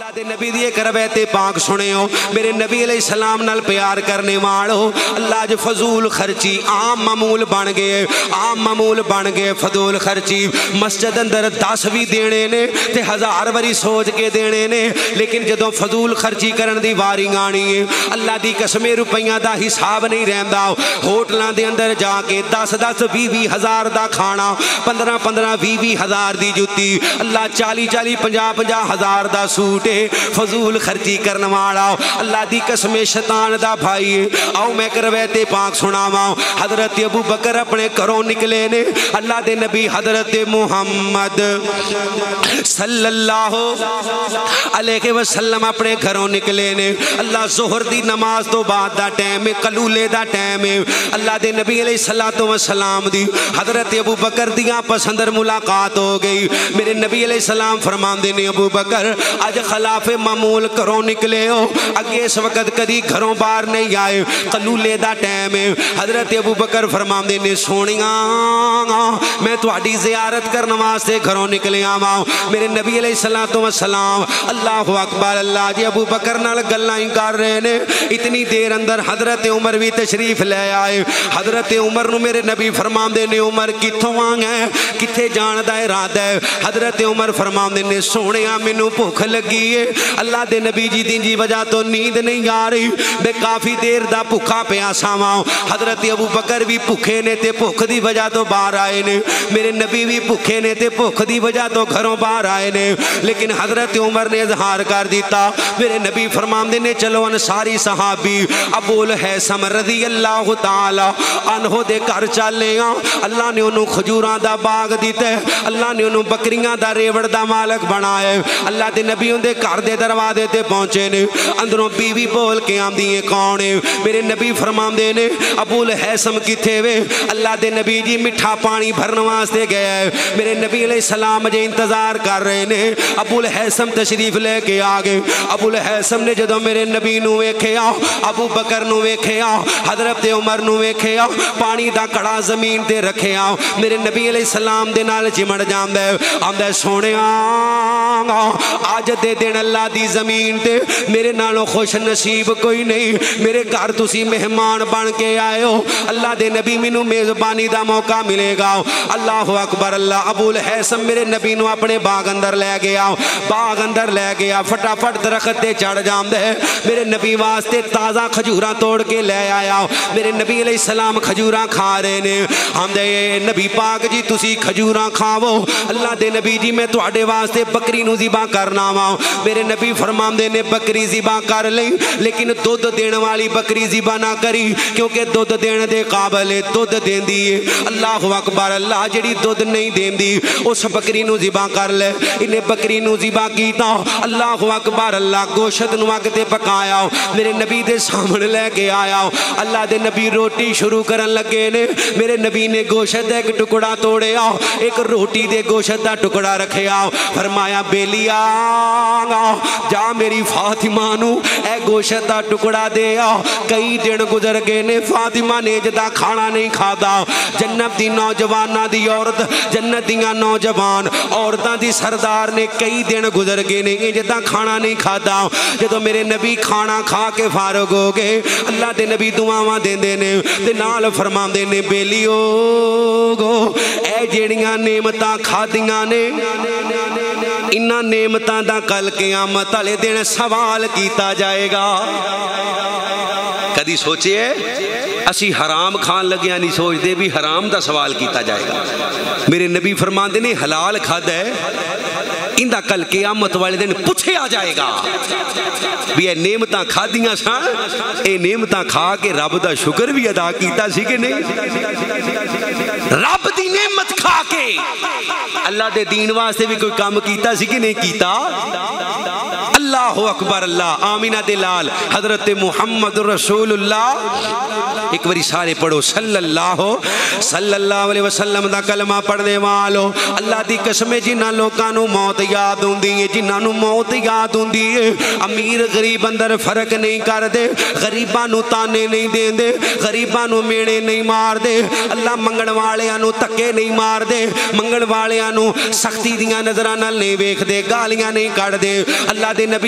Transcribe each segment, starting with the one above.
اللہ دے نبی دی ایک روایت پاک سنے ہو میرے نبی علیہ السلام نال پیار کرنے والو اللہ جو فضول خرچی عام معمول بن گئے فضول خرچی مسجد اندر 10 بھی دینے نے تے 1000 واری سوچ کے دینے نے لیکن جدوں فضول خرچی کرن دی واری آنی ہے اللہ دی قسم روپیاں دا حساب نہیں رہندا ہوٹلاں دے اندر جا کے 10-10 20 ہزار دا کھانا 15-15 20 ہزار دی جُتی اللہ 40-40 50-50 ہزار دا سوٹ فضول خرچی کرنے والا اللہ دی قسم شیطان دا بھائی آؤ میں روایت پاک سناواں حضرت ابو بکر اپنے گھروں نکلے نے اللہ دے نبی حضرت محمد صلی اللہ علیہ وسلم اپنے گھروں نکلے نے اللہ ظہر دی نماز تو بعد دا ٹائم قلولے دا ٹائم اللہ دے نبی علیہ السلام دی حضرت ابو بکر دیاں پسندر ملاقات ہو گئی میرے نبی علیہ السلام فرمان دینے ابو بکر آج خلاف معمول گھروں نکلے ہو اگے اس وقت کدی گھروں باہر نہیں آئے قلولے دا ٹائم حضرت ابو بکر فرمان دینے سونیاں میں تواڈی زیارت کرنے واسطے گھروں نکلے آواں میرے نبی علیہ السلام اللہ اکبر اللہ جی ابو بکر نال گلاں ہی کر رہے نے اتنی دیر اندر حضرت عمر بھی تشریف لے آئے حضرت عمر نو میرے نبی فرمان دینے عمر کتھوں آئے کتھے جان دا ارادہ ہے حضرت عمر فرمان دینے سونیاں مینوں بھوک لگی ہے اللہ دے نبی جی دی جی وجہ تو نیند نہیں آ رہی میں کافی دیر دا بھوکا پیاسا واں حضرت ابو بکر بھی بھوکے نے تے بھوک دی وجہ تو باہر آئے نے میرے نبی بھی بھوکے نے تے بھوک دی وجہ تو گھروں باہر آئے نے لیکن حضرت عمر نے اظہار کر دیتا میرے نبی فرمان دینے چلو انصاری صحابی ابو الحیثم رضی اللہ تعالی عنہ دے گھر چلے ہاں اللہ نے انہوں کھجوراں دا باغ دیتے اللہ نے انہوں بکریاں دا ریوڑ دا مالک بنائے اللہ دے نبیوں دے گھر دے دروازے تے پہنچے نے اندروں بیوی بول کے آمدی ہیں کون ہے میرے نبی فرمان دینے ابو الحیثم کتھے وے اللہ دے نبی جی مٹھا پانی بھرنے واسطے گیا ہے میرے نبی علیہ السلام جے انتظار کر رہے نے ابو الحیثم تشریف لے کے آگے ابو الحیثم نے جدوں میرے نبی نو ویکھیا ابو بکر نو ویکھیا حضرت عمر نو ویکھیا پانی دا کڑا زمین تے رکھیا میرے نبی علیہ السلام دے نال چمڑ جاندا ہے آندا سونیا آج دے دن اللہ دی زمین تے میرے نالوں خوش نصیب کوئی نہیں میرے گھر تسی مہمان بن کے آئے ہو اللہ دے نبی مینوں میزبانی دا موقع ملے گا اللہ اکبر اللہ ابو الحیثم میرے نبی نو اپنے باغ اندر لے گیا فٹافٹ درخت تے چڑھ جاندا ہے میرے نبی واسطے تازہ کھجوراں توڑ کے لے آیا میرے نبی علیہ السلام کھجوراں کھا رہے نے ہم دے نبی پاک جی تسی کھجوراں کھاو اللہ دے نبی جی میں تواڈے واسطے بکری نو ذبح کرنا وا میرے نبی فرماندے نے بکری ذبح کر لئی لیکن دودھ دین والی بکری ذبح نہ کری کیونکہ دودھ دین دے قابل ہے دودھ دیندی ہے اللہ اکبر اللہ جڑی دودھ نہیں دیندی اس بکری نو ذبح کر لے انہیں بکری نو ذبح کیتا اللہ اکبر اللہ گوشت نو اگ تے پکایا میرے نبی دے سامنے لے کے آیا اللہ دے نبی روٹی شروع کرن لگے نے میرے نبی نے گوشت ایک ٹکڑا توڑیا ایک روٹی دے گوشت دا ٹکڑا رکھیا فرمایا بیلیا جا میری فاطمہ نو اے گوشت دا ٹکڑا دیا کئی دن گزر گئے نے فاطمہ نے جدا کھانا نہیں کھادا جنت دی نوجوانہ دی عورت جنت دیاں نوجوان عورتاں دی سردار نے کئی دن گزر گئے نے جدا کھانا نہیں کھادا جدو میرے نبی کھانا کھا کے فارغ ہو گئے اللہ دے نبی دعاواں دیندے نے تے نال فرماندے نے بیلیو گو اے جیڑیاں نعمتاں کھادیاں نے انہاں نعمتاں دا کل قیامت والے دن سوال کیتا جائے گا کدی سوچے اسی حرام کھان لگیا نہیں سوچتے بھی حرام دا سوال کیتا جائے گا میرے نبی فرماندے نے حلال کھادا ہے اندہ کل قیامت والے دن پوچھے آ جائے گا بھی اے نعمتاں کھا دیاں سان اے نعمتاں کھا کے رب دا شکر بھی ادا کیتا سی کہ نہیں رب دی نعمت کھا کے اللہ دے دین واسطے بھی کوئی کام کیتا سی کہ نہیں کیتا اللہ اکبر اللہ آمینہ دلال حضرت محمد رسول اللہ ایک باری سارے پڑھو صلی اللہ علیہ وسلم دا کلمہ پڑھنے والو اللہ دی قسمیں جنہاں لوکانو موت یاد ہوں دیئے جنہاں موت یاد ہوں دیئے امیر غریب اندر فرق نہیں کر دے غریبانو تانے نہیں دین دے غریبانو میڑے نہیں مار دے اللہ منگڑ والیانو تکے نہیں مار دے منگڑ والیانو سختی دیاں نظرانہ نہیں ویکھ دے گالیاں نہیں کر دے اللہ دے نبی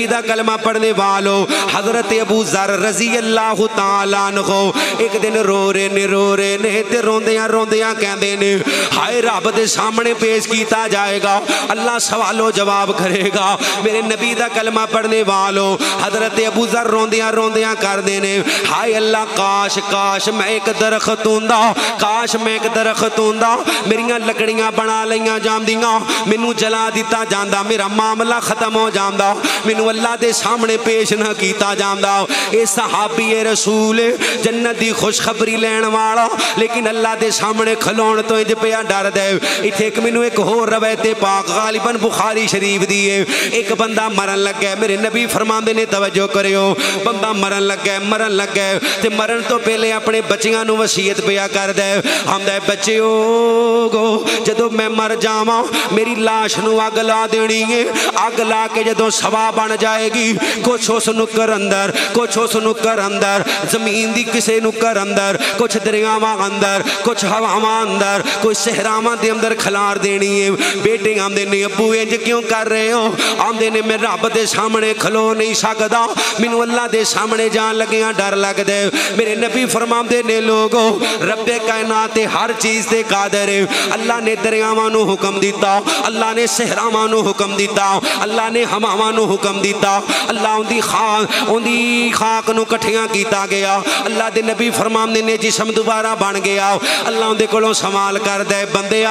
نبی دا کلمہ پڑھنے والو حضرت ابو ذر رضی اللہ تعالیٰ عنہ ایک دن رو رہے نے تے روندیاں کہندے نے ہائے رب دے سامنے پیش کیتا جائے گا اللہ سوال و جواب کرے گا میرے نبی دا کلمہ پڑھنے والو حضرت ابو ذر روندیاں کر دینے ہائے اللہ کاش میں ایک درخت ہوندا کاش میں ایک درخت ہوندا میریاں لکڑیاں بنا لیاں جاندیاں مینوں جلا دیتا جاندا میرا معاملہ ختم ہو جاندا مینوں اللہ دے سامنے پیش نہ کیتا جاندا اے صحابی رسول جنت دی خوشخبری لین والا لیکن اللہ دے سامنے کھلون تو انج پیا ڈر دے ایتھے ایک مینوں ایک ہور روایت پاک غالباً بخاری شریف دی ہے ایک بندہ مرن لگا میرے نبی فرماندے نے توجہ کریو بندہ مرن لگا تے مرن تو پہلے اپنے بچیاں نو وصیت پیا کر دے ہمدے بچیو گو جدو میں مر جاواں میری لاش نو اگ لا دینی ہے اگ لا کے جدو سوا بن جائے گی کچھ اس نکر اندر کچھ اس نکر اندر زمین دی کسے نکر اندر کچھ دریاواں اندر کچھ ہواواں اندر کچھ صحراواں دے اندر کھلار دینی ہے بیٹے آمدے نے ابو انج کیوں کر رہے ہو آمدے نے میں رب دے سامنے کھلو نہیں سکدا مینوں اللہ دے سامنے جان لگیاں ڈر لگ دے میرے نبی فرماندے نے لوگو رب کائنات ہر چیز تے قادر ہے اللہ نے دریاواں نو حکم دیتا اللہ نے صحراواں نو حکم دیتا اللہ نے ہواواں نو حکم دیتا اللہ ان دی خاک نو کٹھیاں کیتا گیا اللہ دے نبی فرماندے نے جسم دوبارہ بن گیا اللہ ان دے کولوں سوال کر دے بندیا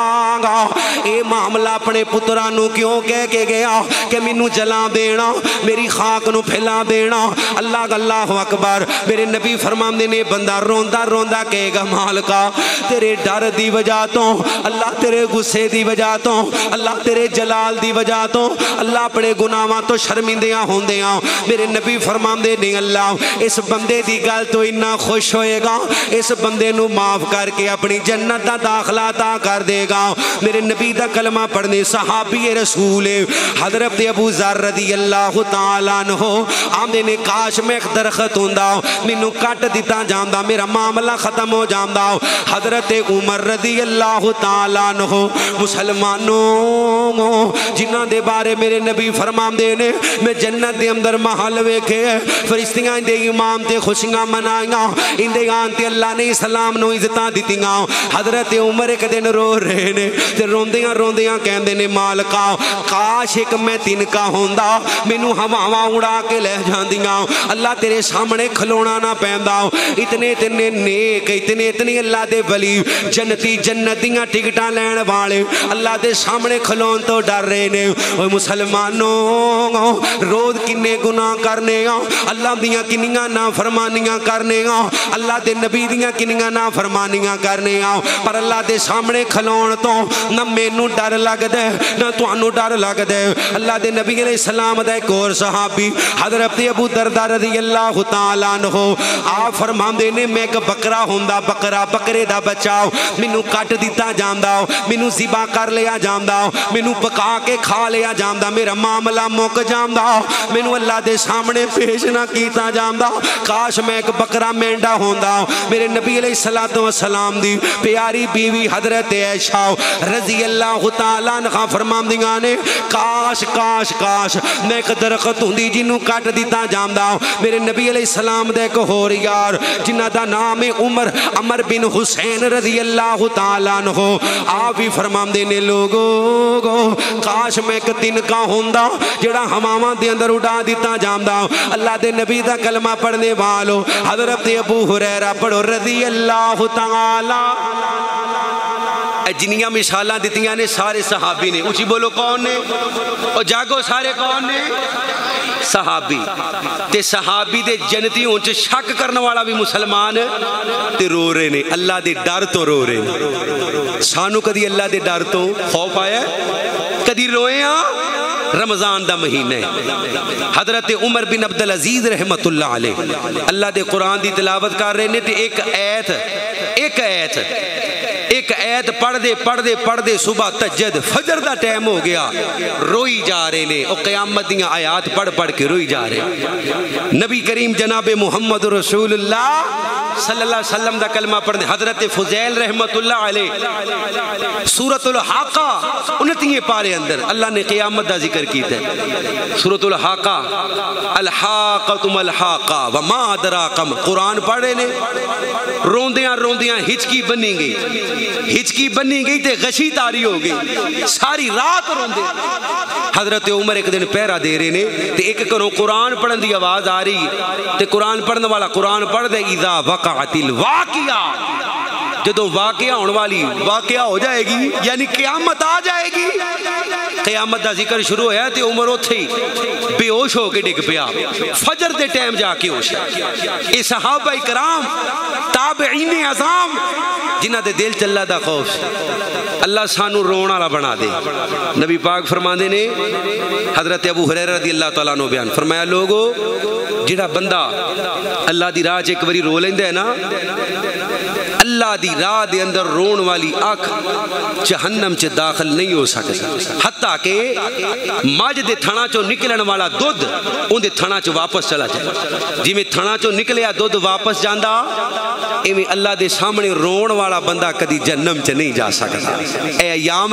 اے معاملہ اپنے پتراں نو کیوں کہہ کے گیا کہ مینوں جلا دینا میری خاک نو پھیلا دینا اللہ اکبر میرے نبی فرماندے نے بندہ روندا کہے گا مالکا تیرے ڈر دی وجہ تو اللہ تیرے غصے دی وجہ تو اللہ تیرے جلال دی وجہ تو اللہ اپنے گناہاں تو شرمندیاں ہوندیاں میرے نبی فرماندے نے اللہ اس بندے دی گل تو اتنا خوش ہوئے گا اس بندے نو معاف کر کے اپنی جنت دا داخلہ عطا کر دے گا میرے نبی دا کلمہ پڑھنے صحابی رسول حضرت ابو ذر رضی اللہ تعالیٰ عنہ آمدے نے کاش میں ایک درخت ہوندا مینوں کٹ دیتا جاندا میرا معاملہ ختم ہو جاندا حضرت عمر رضی اللہ تعالیٰ عنہ مسلمانوں جنہاں دے بارے میرے نبی فرماندے نے میں جنت دے اندر محل ویکھے فرشتیاں دے امام تے خوشیاں منائیاں ان دے آن تے اللہ نے اسلام نو عزتاں دتیاں حضرت عمر ایک دن رو رہے نے تے روندیاں کہندے نے مالکا کاش ایک میں تنکا ہوندا مینوں ہواواں اڑا کے لے جاندیاں اللہ تیرے سامنے کھلونا نہ پیندا اتنے نیک اتنے اللہ دے ولی جنتیاں ٹکٹاں لین والے اللہ دے سامنے کھلون تو ڈر رہے نے اوے مسلمانوں روز کنے گناہ کرنے اللہ دیاں کنیاں نافرمانیاں کرنے اللہ دے نبی دیاں کنیاں نافرمانیاں کرنے پر اللہ دے سامنے کھلون تو نہ مینوں ڈر لگ دے نہ تانوں ڈر لگ دے اللہ دے نبی علیہ السلام دا ایک اور صحابی حضرت ابو درداء رضی اللہ تعالیٰ عنہ آپ فرماندے نے میں ایک بکرا ہوندا بکرے دا بچہ مینوں کٹ دیتا جاندا مینوں ذبح کر لیا جاندا مینوں پکا کے کھا لیا جاندا میرا معاملہ مک جاندا مینوں اللہ دے سامنے پیش نہ کیتا جاندا کاش میں ایک بکرا مینڈا ہوندا میرے نبی علیہ السلام دی پیاری بیوی حضرت عائشہ رضی اللہ تعالیٰ عنہ فرماندیاں نے کاش میں ایک درخت ہوندی جنوں کٹ دیتا جاندا میرے نبی علیہ السلام دے ایک ہور یار جنہ دا نام عمر بن حسین رضی اللہ تعالیٰ عنہ آپ بھی فرماندے نے لوگو کاش میں ایک تنکا ہوندا جڑا ہواواں دے اندر اڑا دیتا جاندا اللہ دے نبی دا کلمہ پڑھنے والو حضرت ابو ہریرہ پڑھو رضی اللہ تعالیٰ جنیاں مثالاں دتیاں نے سارے صحابی نے اونچی بولو کون نے اور جاگو سارے کون نے صحابی تے صحابی دے جنتی اونچ شک کرنے والا بھی مسلمان تے رو رہے نے اللہ دے ڈر تو رو رہے نے سانو کدی اللہ دے ڈر تو خوف آیا کدی روئے رمضان دا مہینہ ہے حضرت عمر بن عبدالعزیز رحمت اللہ علیہ اللہ دے قرآن دی تلاوت کر رہے نے تے ایک ایت ایک ایت پڑھ دے صبح تہجد فجر دا ٹائم ہو گیا روئی جا رہے نے او قیامت دیاں آیات پڑھ کے روئی جا رہے نبی کریم جناب محمد رسول اللہ صلی اللہ علیہ وسلم دا کلمہ پڑھنے حضرت فضیل رحمت اللہ علیہ سورۃ الحاقہ 29 پارے اندر اللہ نے قیامت دا ذکر کیتا ہے سورۃ الحاقہ الحاقۃ الحاقہ وما ادراک قرآن پڑھے نے روندیاں ہچکی بنی گئی تے غشی تاری ہو گئی ساری رات روندے حضرت عمر ایک دن پہرا دے رہے نے تے ایک کروں قرآن پڑھن دی آواز آ رہی تے قرآن پڑھنے والا قرآن پڑھ دے اذا وقعت الواقعہ جدو واقعہ ہونے والی واقعہ ہو جائے گی یعنی قیامت آ جائے گی قیامت دا ذکر شروع ہویا تے عمر اتھے بے ہوش ہو کے ڈگ پیا فجر دے ٹائم جا کے ہوش اے صحابہ کرام تابعین اعظام جنہ دے دل چلا دا خوف اللہ سانو رون والا بنا دے نبی پاک فرماندے نے حضرت ابو ہریرہ رضی اللہ تعالیٰ عنہ بیان فرمایا لوگو جڑا بندہ اللہ دی راہ ایک باری رو لیندے ہے نا اللہ دی راہ دے اندر رون والی آنکھ جہنم چ داخل نہیں ہو سکتی حتیٰ کہ ماج دے تھنا چو نکلن والا دودھ ان دے تھنا چو واپس چلا جائے جی میں تھنا چو نکلیا دودھ واپس جاندہ ایویں اللہ دے سامنے رون والا بندہ کدی جہنم چ نہیں جا سکتا اے ایام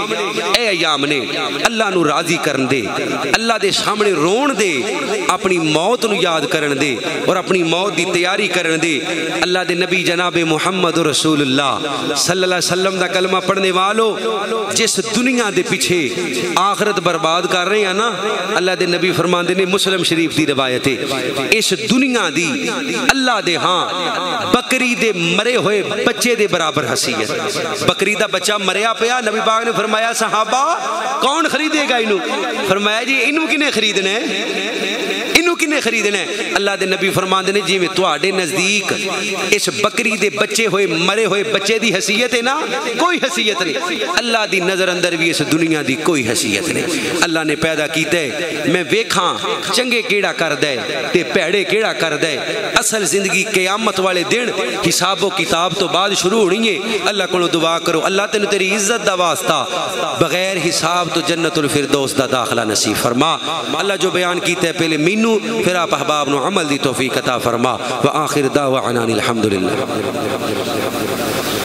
نے اللہ نو راضی کرن دے اللہ دے سامنے رون دے اپنی موت نو یاد کرن دے اور اپنی موت دی تیاری کرن دے اللہ دے نبی جناب محمد رسول اللہ صلی اللہ علیہ وسلم دا کلمہ پڑھنے والو جس دنیا دے پیچھے آخرت برباد کر رہے ہیں نا اللہ دے نبی فرماندے نے مسلم شریف دی روایت ہے اس دنیا دی اللہ دے ہاں بکری دے مرے ہوئے بچے دے برابر حیثیت بکری دا بچہ مریا پیا نبی پاک نے فرمایا صحابہ کون خریدے گا انہوں فرمایا جی انہوں کنے خریدنے کنے خریدنا ہے اللہ دے نبی فرماندے نے جی میں تواڈے نزدیک اس بکری دے بچے ہوئے مرے ہوئے بچے دی حیثیت ہے نا کوئی حیثیت نہیں اللہ دی نظر اندر بھی اس دنیا دی کوئی حیثیت نہیں اللہ نے پیدا کیتا ہے میں ویکھاں چنگے کیڑا کر دے تے پیڑے کیڑا کر دے اصل زندگی قیامت والے دن حساب و کتاب تو بعد شروع ہونی ہے اللہ کو دعا کرو اللہ تینوں تیری عزت دا واسطہ بغیر حساب تو جنت الفردوس دا داخلہ نصیب فرما اللہ جو بیان کیتا ہے پہلے مینوں پھر آپ احباب نو عمل دی توفیق عطا فرما وآخر دعوانا الحمدللہ